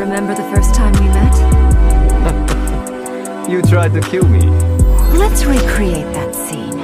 Remember the first time we met? You tried to kill me. Let's recreate that scene.